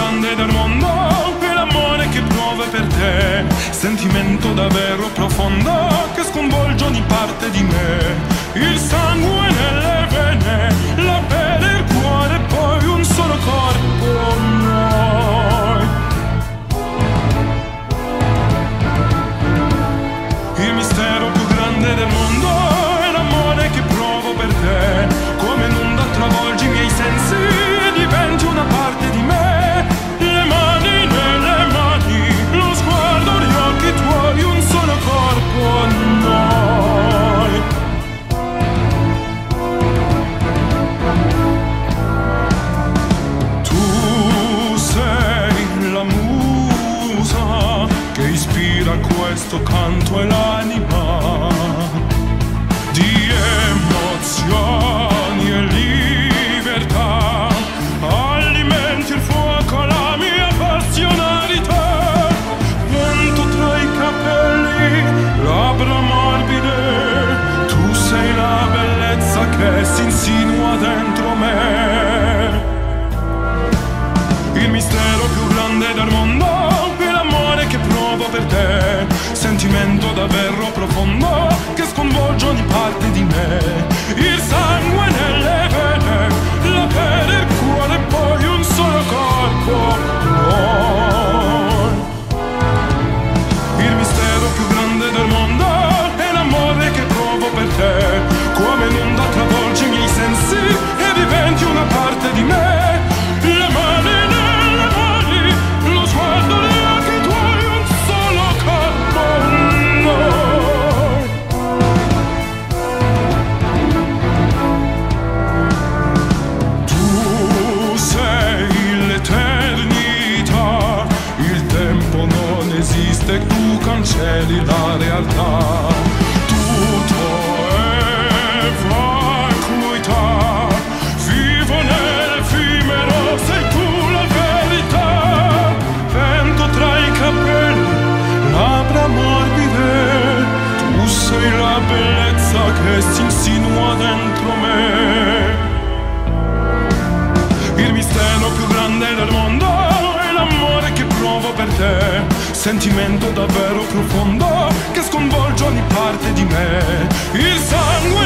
grande del mondo è l'amore che provo per te, sentimento davvero profondo che sconvolge ogni parte di me, il sangue nelle vene, la pelle, il cuore, poi un solo corpo noi. Il mistero più grande del mondo è l'amore che provo per te, come un'onda travolgi i miei sensi e diventi una parte di me, le mani nelle mani, lo sguardo, gli occhi tuoi, un solo corpo noi. Tu sei la musa che ispira questo canto e l'anima di emozioni e libertà, alimenti il fuoco, la mia passionalità, vento tra i capelli, labbra morbide, tu sei la bellezza che si insinua dentro me. Il mistero più grande del mondo è l'amore che provo per te, sentimento davvero profondo che sconvolge ogni parte di me, il sangue nelle vene, la pelle, il cuore, poi un solo corpo noi. Il mistero più grande del mondo è l'amore che provo per te, come un'onda travolge i miei sensi e diventi una parte di me, le mani nelle mani, lo sguardo, gli occhi tuoi, un solo corpo noi. Tu sei l'eternità, il tempo non esiste, tu cancelli la realtà, tutto è vacuità, vivo nell'effimero, sei tu la verità, vento tra i capelli, labbra morbide, tu sei la bellezza che si insinua dentro me. Il mistero più grande del mondo è l'amore che provo per te, sentimento davvero profondo che sconvolge ogni parte di me, il sangue